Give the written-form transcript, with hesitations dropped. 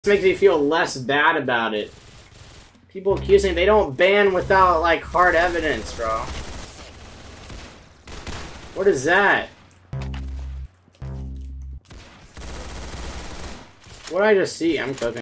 makes me feel less bad about it. People accusing, they don't ban without, like, hard evidence, bro. What is that? What did I just see? I'm cooking.